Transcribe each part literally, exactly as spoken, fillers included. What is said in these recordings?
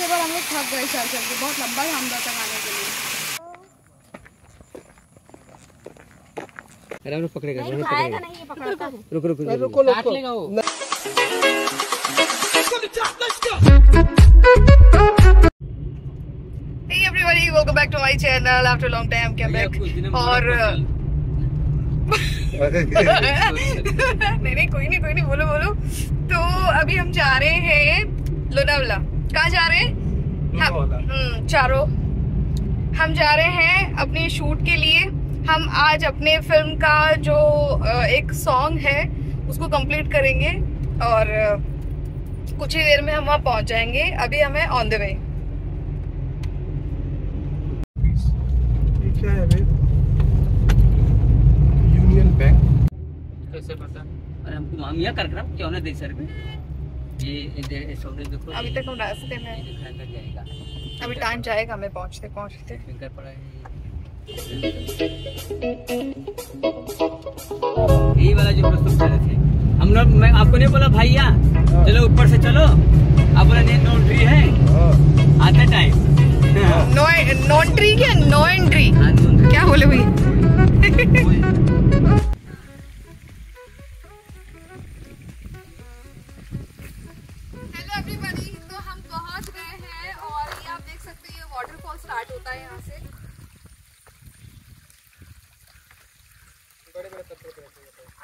बार हम लोग थक गए चल चल के, बहुत लंबा था हम तक आने के लिए। अरे पकड़ेगा नहीं खाएगा, नहीं ये पकड़ता है। रुको रुको रुको काट लेगा वो। Hey everybody, welcome back to my channel after a long time. I'm back और नहीं नहीं कोई नहीं कोई नहीं बोलो बोलो। तो अभी हम जा रहे हैं लोनावला। कहाँ जा रहे हैं? हम चारों हम जा रहे हैं अपने शूट के लिए। हम आज अपने फिल्म का जो एक सॉन्ग है उसको कंप्लीट करेंगे और कुछ ही देर में हम वहाँ पहुँच जाएंगे। अभी हमें ऑन द वे। क्या है बे? यूनियन बैंक कैसे पता? अरे हमको मामिया कर रहा हूँ क्यों ना दे सर पे ये ये सौदे देखो। अभी तक हम रास्ते में जाएगा, अभी टाइम जाएगा हमें पहुँचते पहुँचते। फिंगर पड़ा है यही वाला जो प्रस्तुत कर रहे थे हम लोग। मैं आपको नहीं बोला भैया चलो ऊपर से चलो, आप बोला नहीं नो एंट्री है आते टाइम। नो नॉन ट्री क्या नो एंट्री क्या बोले भाई? हेलो एवरीबॉडी, तो हम पहुंच गए हैं और ये आप देख सकते हैं ये वाटरफॉल स्टार्ट होता है यहाँ से। बड़े बड़े पत्थर पे रहते हैं।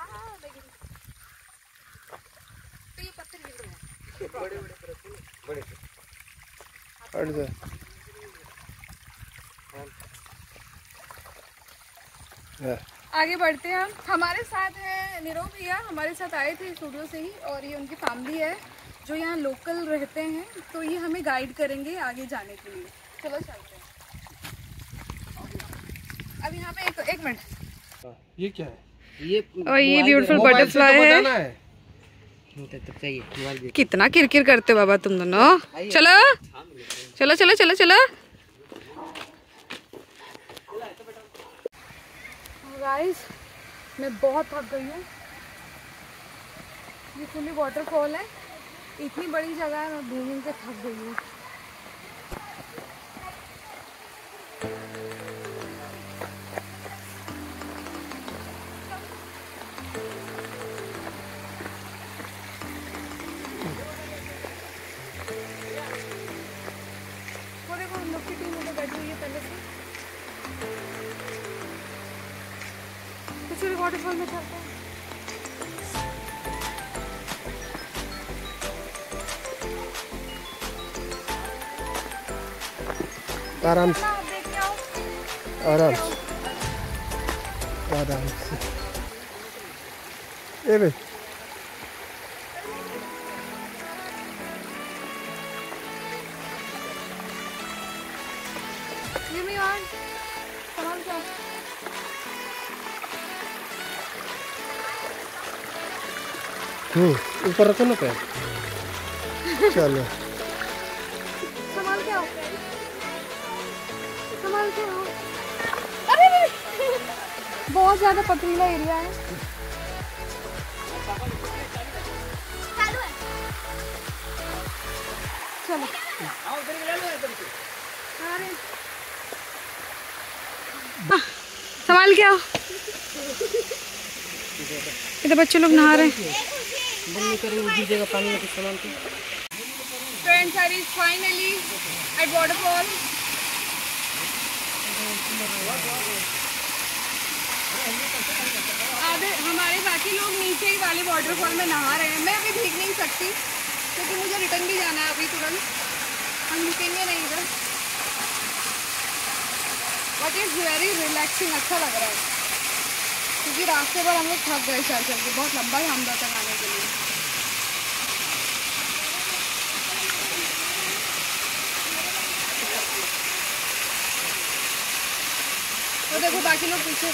तो ये पत्थर गिर रहे हैं बड़े बड़े पत्थर बड़े हट जा। आगे बढ़ते हैं हम। हमारे साथ है नीरव भैया, हमारे साथ आए थे स्टूडियो से ही और ये उनकी फैमिली है जो यहाँ लोकल रहते हैं, तो ये हमें गाइड करेंगे आगे जाने के लिए। चलो चलते हैं। अब यहाँ पे एक एक मिनट, ये क्या है? ये और ये ब्यूटीफुल बटरफ्लाई है। चाहिए कितना किरकिर करते हो बाबा तुम दोनों। चलो चलो चलो चलो चलो गाइस, मैं बहुत थक गई हूँ। ये फुली वाटरफॉल है, इतनी बड़ी जगह है, मैं घूम घूम के थक गई हूँ। वो देखो हम लोग की टीम उधर बैठी हुई है पहले से। चलो वाटरफॉल में चलते हैं। आराम से देख के आओ। आराम से आराम से। ए बे Give me one. संभाल के आओ। हम्म ऊपर रखो ना पैर। चलो संभाल के आओ, संभाल के आओ। अरे अरे बहुत ज्यादा पथरीला एरिया है। चलो अरे संभाल के आओ। इधर बच्चे लोग नहा रहे हैं। Friends are finally at waterfall. आधे हमारे बाकी लोग नीचे ही वाले वाटरफॉल में नहा रहे हैं। मैं अभी भीग नहीं सकती क्योंकि मुझे रिटर्न भी जाना है अभी तुरंत। हम रुकेंगे नहीं इधर। बट इट्स वेरी रिलैक्सिंग, अच्छा लग रहा है क्योंकि रास्ते पर हम लोग थक गए चल चल के, बहुत लंबा है हम तक आने के लिए। तो देखो बाकी लोग पीछे।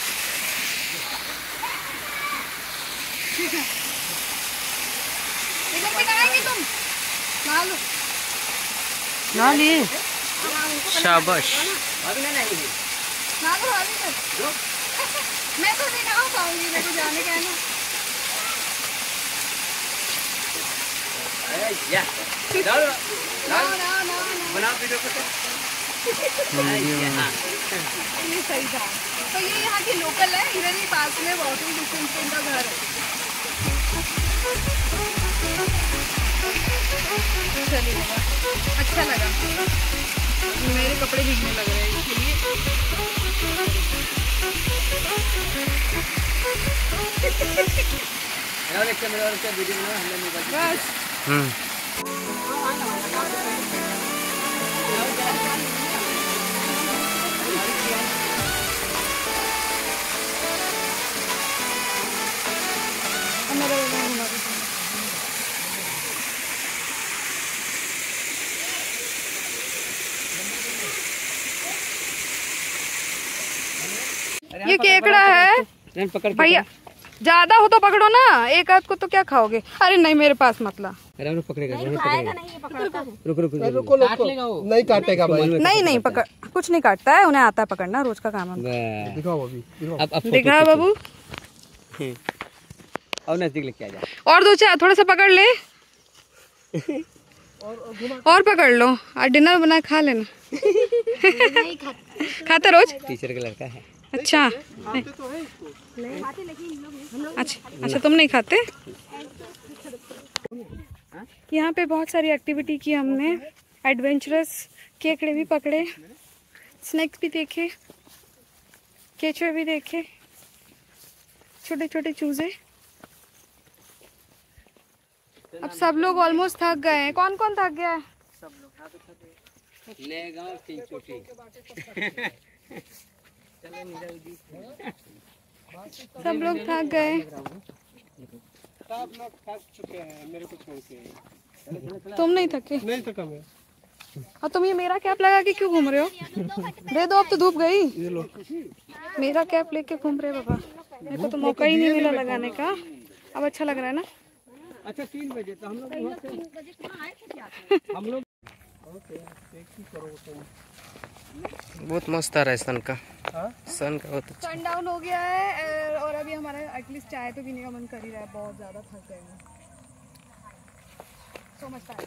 ठीक है, इधर भी नहाएंगे तुम? नहा लो। ना लिए शाबाश। ना लो अभी तक। मैं तो नहीं नहा पाऊंगी, मेरे को जाने का है ना। अरे या No, no, no. ये सही था। तो ये यहाँ की लोकल है, इधर ही पास में वॉकिंग डिस्टेंस पे इनका घर है। चलिए बाबा, अच्छा लगा। मेरे कपड़े भीगने लग रहे हैं इसके लिए। बस ये केकड़ा है भैया, ज्यादा हो तो पकड़ो ना, एक आध को तो क्या खाओगे। अरे नहीं मेरे पास मतला पकड़ेगा रुक रुक रुको नहीं काटेगा भाई। नहीं नहीं पकड़, कुछ नहीं काटता है, उन्हें आता है पकड़ना, रोज का काम है। दिखाओ अभी, दिखा बाबू, और नजदीक लेके आ जा, और दो चार थोड़ा सा पकड़ ले और पकड़ लो, और डिनर बना खा लेना। खाता रोज? टीचर का लड़का है। अच्छा अच्छा अच्छा, तुम नहीं खाते? यहाँ पे बहुत सारी एक्टिविटी की हमने, एडवेंचरस, केकड़े भी पकड़े, स्नैक्स भी देखे, केचुए भी देखे, छोटे छोटे चूजे। अब सब लोग ऑलमोस्ट थक गए हैं। कौन कौन थक गया है? सब लोग थक गए। सब लोग थक चुके हैं, मेरे को छोड़ के। तुम नहीं थके? नहीं थका मैं। और तुम ये मेरा कैप लगा के क्यों घूम रहे हो? दे दो, अब तो धूप गई। ये लो। मेरा कैप लेके घूम रहे बाबा, मेरे को तो मौका ही नहीं मिला लगाने का। अब अच्छा लग रहा है ना? अच्छा तीन बजे तो हम लोग हम लोग बहुत मस्त आ रहा है सन का। हाँ? सन का बहुत अच्छा। सन डाउन हो गया है और अभी हमारा एटलीस्ट चाय तो पीने का मन कर ही रहा है, बहुत ज्यादा थक गए हैं। So much time.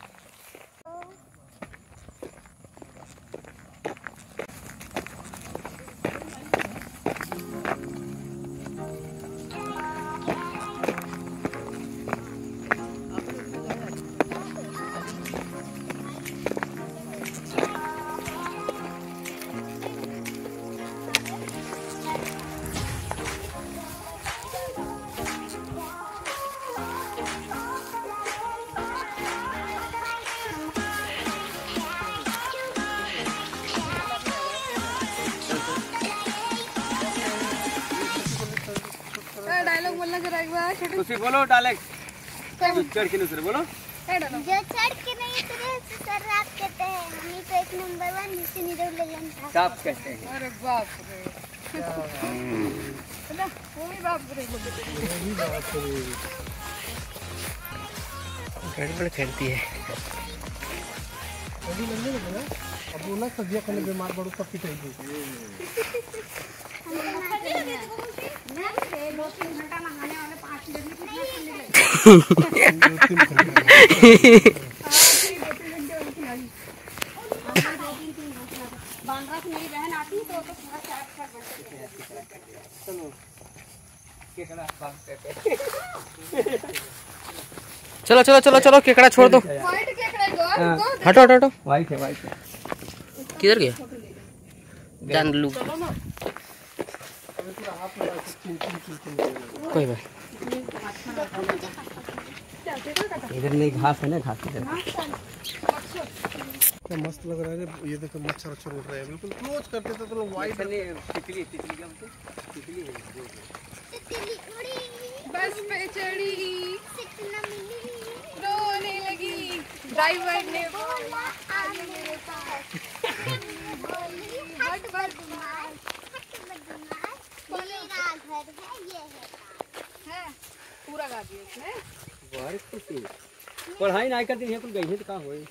डायलॉग बोलना जरा एक बार छोटू। उसी बोलो डायलॉग, चढ़ के दूसरे बोलो। जो चढ़ के नहीं उतरे उसे सर्राफ कहते हैं। हम ही तो एक number one mission hero legend था। साफ कहते हैं। अरे बाप रे, ना वो भी बाप रे, गड़बड़ खेलती है। अब वो ना सब्जियां खाने बीमार बड़ू सब पिटाई गई। मेरी बहन आती तो पूरा चलो चलो चलो चलो, केकड़ा छोड़ दो। व्हाइट केकड़ा दो। हटो हटो हटो। वाइट है, वाइट है। किधर गया? जान लू कोई बात। इधर नहीं घास है ना, घास इधर। क्या मस्त लग रहा है। ये देखो मच्छर अच्छर उड़ रहे हैं, बिल्कुल क्लोज करते थे तो लोग वाइट। तितली तितली क्या बोलते? तितली है। बस पे चढ़ी रोने लगी, ड्राइव वाइड ने बोला आने मेरे पास, हट हट मेरा घर है ये है, पूरा गा दिया इसने। बारिश खुशी पढ़ाई नहीं करती है, कुछ गई है तो कहाँ होए।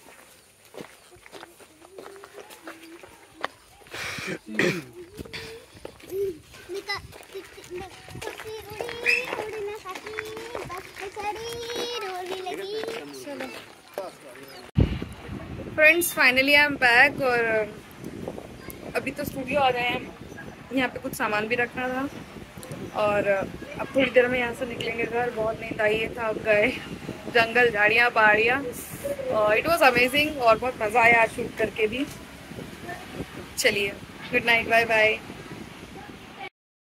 Friends finally I am back और अभी तो स्टूडियो आ गए हैं। यहाँ पे कुछ सामान भी रखना था और अब थोड़ी देर में यहाँ से निकलेंगे घर। बहुत नींद आई है, थक गए। जंगल, झाड़ियाँ, पहाड़ियाँ, इट वाज अमेजिंग और बहुत मज़ा आया आज शूट करके भी। चलिए, गुड नाइट, बाय बाय।